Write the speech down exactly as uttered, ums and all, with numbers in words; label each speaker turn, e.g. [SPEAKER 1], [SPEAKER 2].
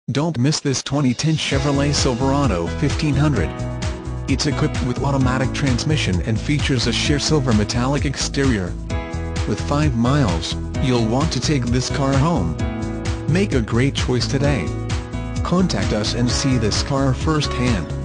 [SPEAKER 1] Don't miss this twenty ten Chevrolet Silverado fifteen hundred. It's equipped with automatic transmission and features a sheer silver metallic exterior. With five miles, you'll want to take this car home. Make a great choice today. Contact us and see this car firsthand.